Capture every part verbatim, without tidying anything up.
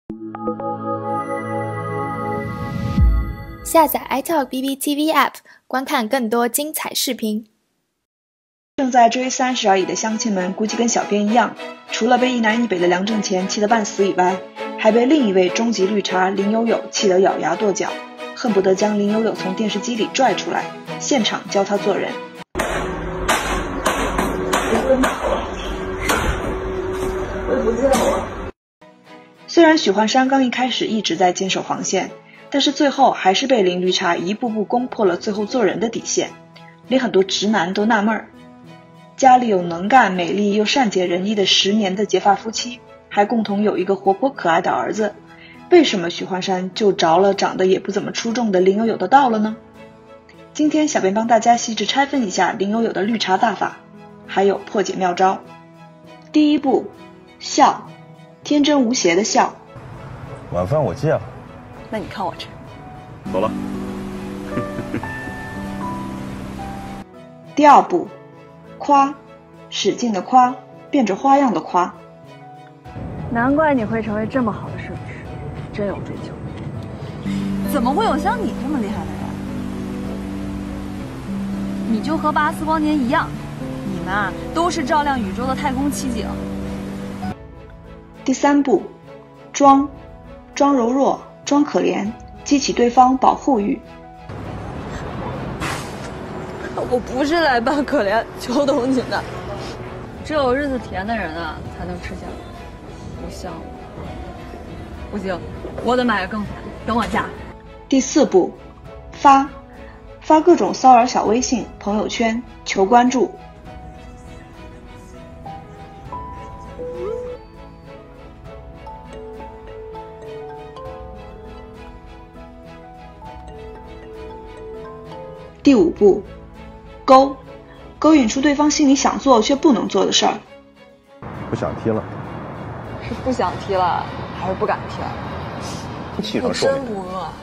下载 iTalk B B T V App， 观看更多精彩视频。 正在追三十而已的乡亲们，估计跟小编一样，除了被一南一北的梁正贤气得半死以外，还被另一位终极绿茶林有有气得咬牙跺脚，恨不得将林有有从电视机里拽出来，现场教他做人。我也不知道啊。虽然许幻山刚一开始一直在坚守防线，但是最后还是被林绿茶一步步攻破了最后做人的底线，连很多直男都纳闷儿，家里有能干、美丽又善解人意的十年的结发夫妻，还共同有一个活泼可爱的儿子，为什么许幻山就着了长得也不怎么出众的林有有的道了呢？今天小编帮大家细致拆分一下林有有的绿茶大法，还有破解妙招。第一步，笑，天真无邪的笑。 晚饭我戒了。 那你看我吃。 走了。 第二步，夸，使劲的夸，变着花样的夸。 难怪你会成为这么好的摄影师，真有追求。怎么会有像你这么厉害的人？你就和巴斯光年一样，你们啊都是照亮宇宙的太空奇景。 第三步，装，装柔弱，装可怜，激起对方保护欲。 我不是来扮可怜求同情的，只有日子甜的人啊才能吃下来，不像我。不行，我得买个更惨，等我嫁。 第四步，发，发各种骚扰小微信、朋友圈，求关注。第五步，勾，勾引出对方心里想做却不能做的事儿。 不想踢了。 是不想踢了，还是不敢踢了？ 气成瘦。 你真不饿啊？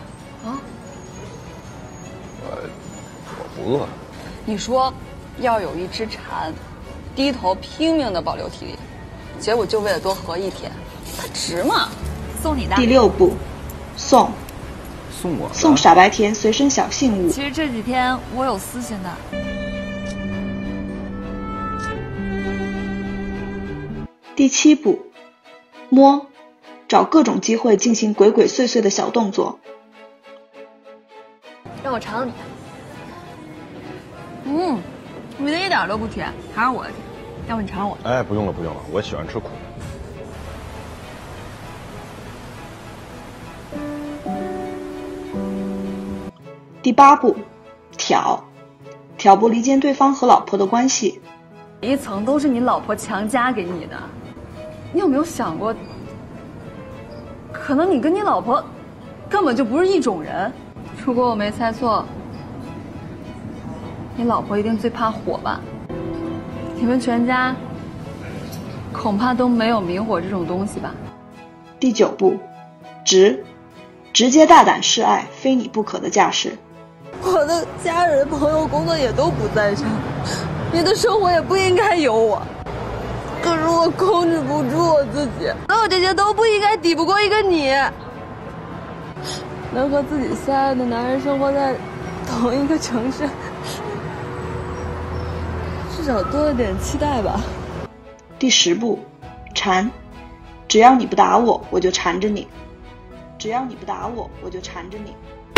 我我不饿。 你说要有一只蝉，低头拼命的保留体力，结果就为了多活一天，它值吗？送你的。 第六步，送。 送我送傻白甜随身小信物。 其实这几天我有私心的。 第七步，摸，找各种机会进行鬼鬼祟祟的小动作。 让我尝尝你的。嗯，你的一点都不甜，还是我的甜。要不你尝尝我的？ 哎，不用了不用了，我喜欢吃苦。 第八步，挑，挑拨离间对方和老婆的关系。 一层都是你老婆强加给你的，你有没有想过，可能你跟你老婆根本就不是一种人？如果我没猜错，你老婆一定最怕火吧？你们全家恐怕都没有明火这种东西吧？ 第九步，直，直接大胆示爱，非你不可的架势。 我的家人、朋友、工作也都不在身，你的生活也不应该有我。可是我控制不住我自己，所有这些都不应该抵不过一个你。能和自己心爱的男人生活在同一个城市，至少多了点期待吧。 第十步，缠，只要你不打我，我就缠着你；只要你不打我，我就缠着你。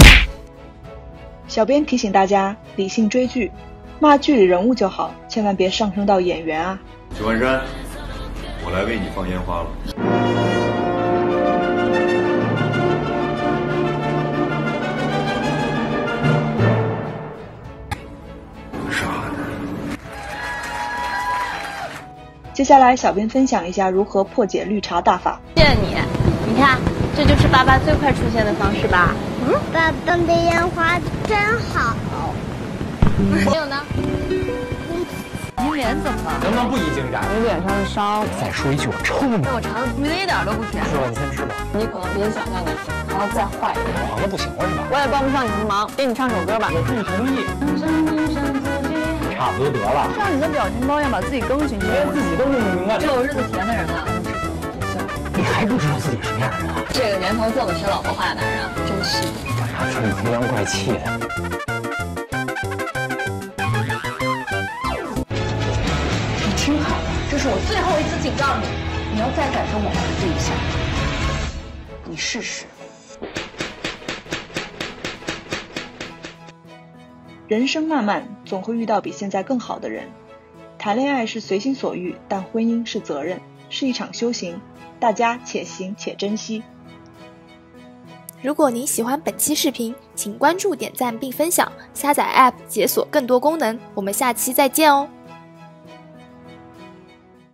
小编提醒大家，理性追剧，骂剧里人物就好，千万别上升到演员啊。 许幻山，我来为你放烟花了。傻的。 接下来，小编分享一下如何破解绿茶大法。 谢谢你，你看，这就是爸爸最快出现的方式吧？嗯， 爸爸的烟花真好。 还有呢？ 你脸怎么了？ 能不能不移精展？ 你脸上的伤。 再说一句，我抽你！ 让我尝尝，你的一点都不甜。 吃吧，你先吃吧。 你可能比你想象的还要再坏一点。 黄了不行了是吧？ 我也帮不上你什么忙，给你唱首歌吧。 我助同意。差不多得了。 像你的表情包一样把自己更新， 连自己都弄不明白。 只有日子甜的人啊，能吃出不像。 你还不知道自己什么样的人啊？ 这个年头这么学老婆话的男人真是。 干啥这么阴阳怪气的？ 你听好了，这是我最后一次警告你，你要再敢跟我儿子一下，你试试。 人生漫漫，总会遇到比现在更好的人。谈恋爱是随心所欲，但婚姻是责任，是一场修行，大家且行且珍惜。 如果您喜欢本期视频，请关注、点赞并分享，下载 App 解锁更多功能。我们下期再见哦。